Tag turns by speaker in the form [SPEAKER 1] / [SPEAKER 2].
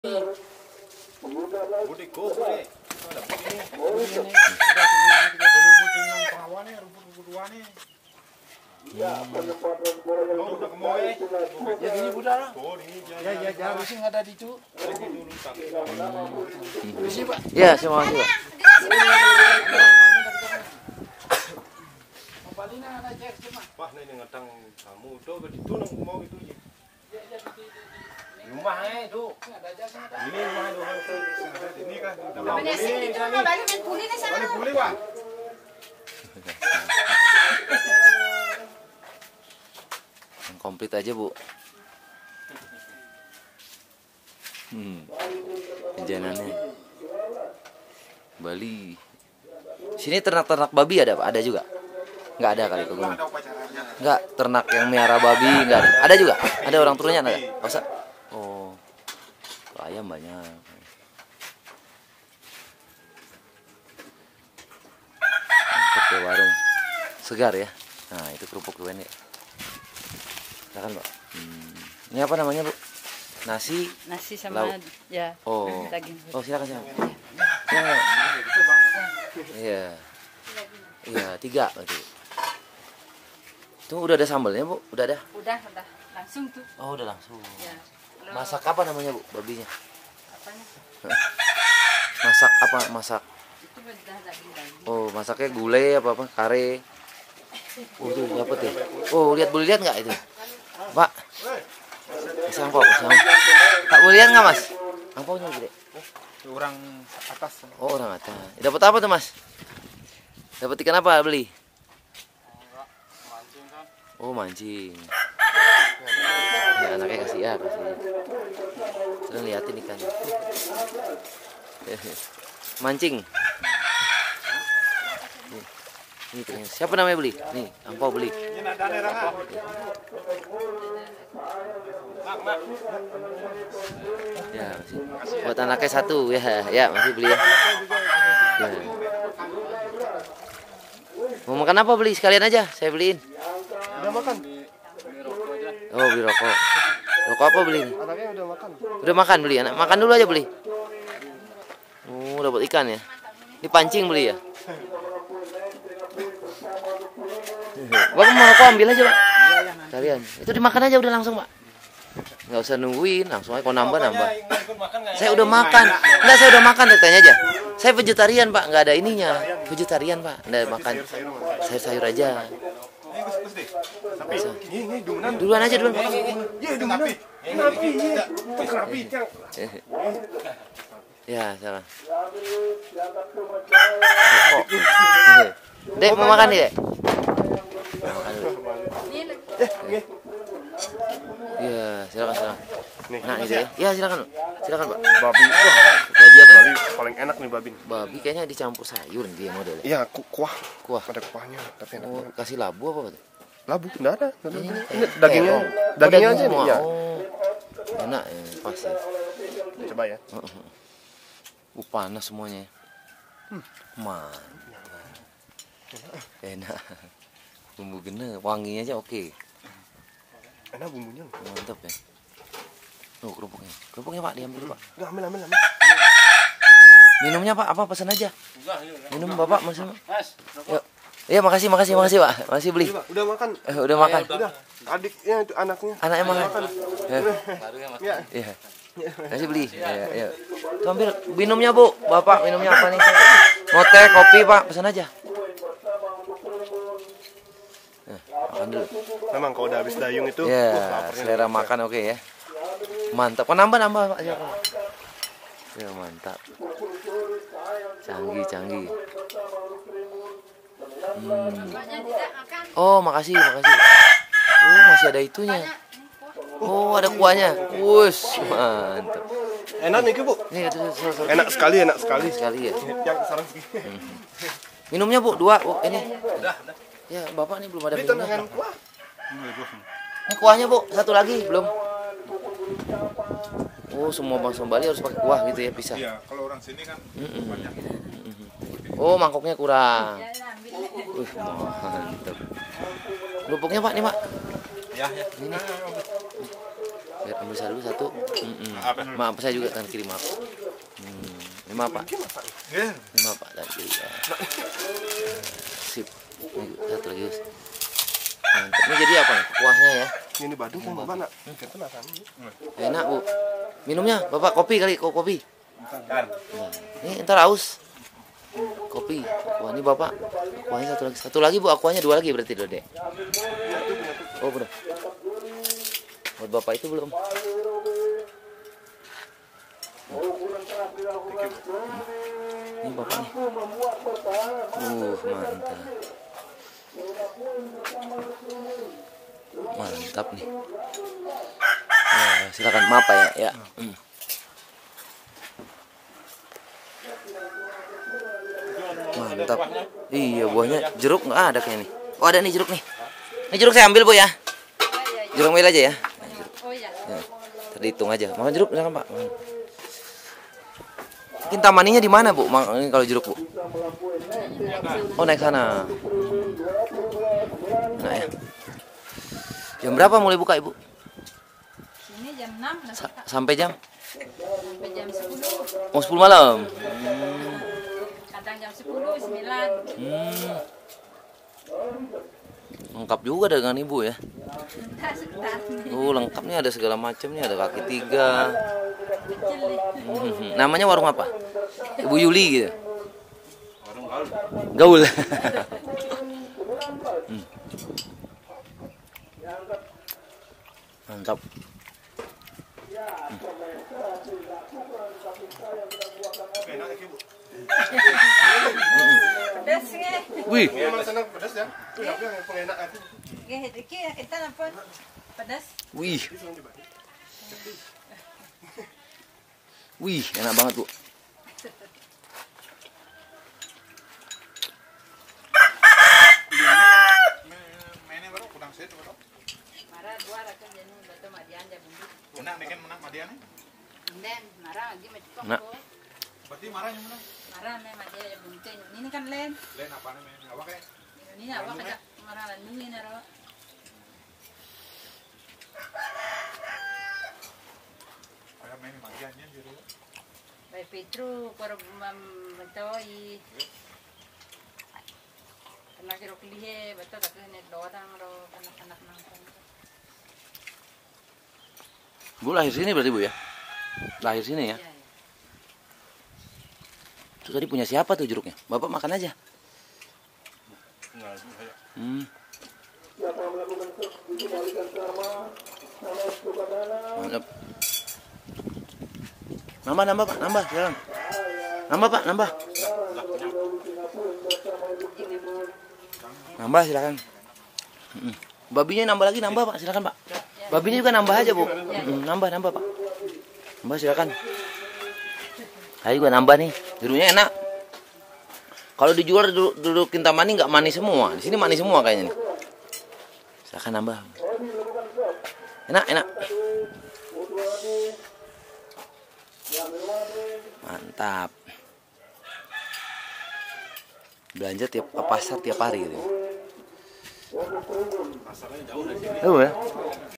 [SPEAKER 1] Ya gini Buddha lah. Ya harusnya nggak ada di itu. Isi Pak.
[SPEAKER 2] Ya, semua Pak.
[SPEAKER 3] Pak, ini ngetang kamu tuh begitu nang mau itu. Rumahnya itu. Ini rumah itu. Ini kan.
[SPEAKER 4] Banyak sih itu mah balik main puli nih sana.
[SPEAKER 3] Boleh, Pak.
[SPEAKER 2] Yang komplit aja, Bu. Jajanannya. Bali. Sini ternak-ternak babi ada, Pak? Ada juga? Nggak ada kali ke gunung. Nggak, ternak yang miara babi nggak ada. Ada juga? Ada orang turunya ada? Masa? Oh. Ayam banyak. Mantap ya warung. Segar ya. Nah, itu kerupuk tuh ya. Silakan, Pak. Ini apa namanya, Bu? Nasi
[SPEAKER 4] sama
[SPEAKER 2] lauk.
[SPEAKER 4] ya.
[SPEAKER 2] Oh.
[SPEAKER 4] Daging.
[SPEAKER 2] Oh, silakan. Ya. Iya. Iya, 3 berarti. Itu udah ada sambalnya, Bu? Udah ada?
[SPEAKER 4] Udah langsung tuh.
[SPEAKER 2] Oh, udah langsung.
[SPEAKER 4] Ya.
[SPEAKER 2] Masak apa namanya, Bu? Babinya?
[SPEAKER 4] Apanya?
[SPEAKER 2] Masak apa? Masak.
[SPEAKER 4] Itu udah daging.
[SPEAKER 2] Oh, masaknya gulai apa kare. Oh, itu dapat ya. Oh, boleh lihat nggak itu? Pak. Kasih angpau. Pak, boleh lihat nggak, Mas? Angpaunya gede.
[SPEAKER 1] Orang atas.
[SPEAKER 2] Oh, orang atas. Dapat apa tuh, Mas? Dapat ikan apa beli? Oh, mancing. Ya, anaknya kasih. Sedang liatin ikan. Mancing. Nih, siapa namanya beli? Nih, angpau beli. Ya, masih. Buat anaknya 1 ya, masih beli ya. Ya. Mau makan apa beli? Sekalian aja, saya beliin.
[SPEAKER 1] Udah makan.
[SPEAKER 2] Oh, beli rokok. Rokok apa beli?
[SPEAKER 1] Anaknya udah makan.
[SPEAKER 2] Udah makan beli, anak makan dulu aja beli. Oh, dapat ikan ya. Dipancing beli ya. Bapak mau rokok ambil aja, Pak. Kalian. Itu dimakan aja udah langsung, Pak. Nggak usah nungguin, langsung aja. Kalau nambah. Saya udah makan. Enggak, saya udah makan, tanya aja. Saya vegetarian, Pak. Nggak ada ininya. Vegetarian, Pak. Nggak makan sayur-sayur aja. Duluan aja, duluan. Ya, salah. Dek, mau makan nih, Dek? Makan dulu. Iya, silakan. Nah, ini ya. Ya, silakan, Pak.
[SPEAKER 3] Babi.
[SPEAKER 2] Babi apa?
[SPEAKER 3] Babi paling enak nih babi.
[SPEAKER 2] Babi kayaknya dicampur sayur dia modelnya.
[SPEAKER 3] Iya, kuah.
[SPEAKER 2] Kuah.
[SPEAKER 3] Ada kuahnya, tapi enak.
[SPEAKER 2] Oh, kasih labu apa tuh?
[SPEAKER 3] Labu enggak ada.
[SPEAKER 2] Ini
[SPEAKER 3] Dagingnya. Dagingnya aja nih, ya.
[SPEAKER 2] Oh. Enak ya, pas ya.
[SPEAKER 3] Coba ya.
[SPEAKER 2] Panas semuanya. Mantap. Enak. Bumbu gene, wanginya aja oke.
[SPEAKER 3] Enak bumbunya.
[SPEAKER 2] Mantap ya. Oh, kerupuknya Pak, diambil Pak.
[SPEAKER 3] Enggak, ambil.
[SPEAKER 2] Minumnya Pak, apa pesan aja? Minum Bapak maksudnya. Yuk. Iya, makasih Pak. Masih beli.
[SPEAKER 3] Udah makan.
[SPEAKER 2] Udah makan.
[SPEAKER 3] Udah. Adiknya itu anaknya.
[SPEAKER 2] Anaknya makan.
[SPEAKER 3] Iya.
[SPEAKER 2] Iya. Masih beli. Ya. Tuh, ambil minumnya, Bu. Bapak minumnya apa nih? Mau teh, kopi, Pak. Pesan aja. Makan dulu.
[SPEAKER 3] Memang kalau udah habis dayung itu,
[SPEAKER 2] Ya,
[SPEAKER 3] laparnya
[SPEAKER 2] selera
[SPEAKER 3] udah
[SPEAKER 2] makan oke ya. Mantap. Kok nambah Pak. Ya, mantap. Canggih. Oh, makasih. Oh, masih ada itunya. Oh, ada kuahnya. Wus, mantap.
[SPEAKER 3] enak nih, Bu.
[SPEAKER 2] Nih,
[SPEAKER 3] Enak sekali.
[SPEAKER 2] sekali ya.
[SPEAKER 3] Yang sarang segini.
[SPEAKER 2] Minumnya, Bu, 2, Bu. Ini. Udah. Ya, Bapak nih belum ada
[SPEAKER 3] Ini
[SPEAKER 2] minumnya.
[SPEAKER 3] tenangan kuah.
[SPEAKER 2] Ini kuahnya, Bu. 1 lagi, belum. Oh, semua bangsa Bali harus pakai kuah gitu ya, bisa.
[SPEAKER 1] Iya, kalau orang sini kan banyak.
[SPEAKER 2] Oh, mangkoknya kurang. Mantap. Kerupuknya Pak, nih Pak.
[SPEAKER 1] Ya.
[SPEAKER 2] Ini. Biar ambil saya dulu satu. Maaf saya juga tangan kiri maaf. Ini maaf Pak. Ini maaf Pak tangan kiri. Sip. Ini satu lagi Gus. Mantap. Ini jadi apa nih? Kuahnya ya.
[SPEAKER 3] Ini Badung kan Bapak nak.
[SPEAKER 2] Enak Bu. Minumnya Bapak kopi kali, kopi. Ini ntar aus. Kopi. Wah ini Bapak. Kuahnya satu lagi. Satu lagi Bu, akuanya 2 lagi berarti Dek. Oh benar. Buat Bapak itu belum. Ini Bapak nih. Mantap. Mantap nih. Ya, silakan maaf Pak ya. Mantap. Iya buahnya jeruk nggak ada kayaknya nih. Oh ada nih jeruk nih. Ini jeruk saya ambil Bu ya. Jeruk ambil aja ya.
[SPEAKER 4] Oh iya.
[SPEAKER 2] Ya, terhitung aja. Makan jeruk silakan Pak. Kintamaninya di mana Bu? Ini kalau jeruk Bu. Oh naik sana. Nah ya. Jam berapa mulai buka Ibu?
[SPEAKER 4] Sini jam 6
[SPEAKER 2] Sampai jam?
[SPEAKER 4] sampai jam 10.
[SPEAKER 2] Oh 10 malam.
[SPEAKER 4] Kadang jam 10, 9.
[SPEAKER 2] Lengkap juga dengan Ibu ya.
[SPEAKER 4] Sebentar nih.
[SPEAKER 2] Oh lengkap nih, ada segala macam nih, ada kaki 3.
[SPEAKER 4] Kecil nih.
[SPEAKER 2] Namanya warung apa? Ibu Yuli gitu. Gaul. Mantap.
[SPEAKER 4] Pedas nge.
[SPEAKER 2] Wih,
[SPEAKER 3] Memang senang pedas ya. Tapi yang pengenak itu.
[SPEAKER 4] Iki kita apa? Pedas.
[SPEAKER 2] wih. Wih, enak banget Bu.
[SPEAKER 4] Marah dua rakan jadi betul madian dia bumbu.
[SPEAKER 1] Menang nih kan menang Madian.
[SPEAKER 4] Dan marah lagi macam
[SPEAKER 2] Nak.
[SPEAKER 4] kok.
[SPEAKER 1] Berarti marahnya menang.
[SPEAKER 4] Marah nih madian dia bumbu. Ini kan len.
[SPEAKER 1] Lain apa namanya? Apa kayak?
[SPEAKER 4] Ini apa kayak marah lan ini naro.
[SPEAKER 1] Kayak main Madiannya gitu.
[SPEAKER 4] Baik Petru por mentoi. Kena kira klihe betul tak kena dorang ro anak-anak nang.
[SPEAKER 2] Bu lahir sini berarti Bu ya? Lahir sini ya?
[SPEAKER 4] Iya.
[SPEAKER 2] Itu tadi punya siapa tuh jeruknya? Bapak makan aja. Mantap. Nambah Pak, nambah silakan. Nambah Pak, nambah. Nambah silakan. Babinya nambah lagi, nambah Pak, silakan Pak. Babinya juga nambah aja Bu. Nambah Pak. Nambah silakan. Saya juga nambah nih, jeruknya enak. Kalau dijual duduk Kintamani nggak manis semua. Di sini manis semua kayaknya nih. Silakan nambah. Enak. Mantap. Belanja tiap pasar tiap hari gitu.
[SPEAKER 1] Pasarnya jauh dari sini.
[SPEAKER 2] Tahu ya?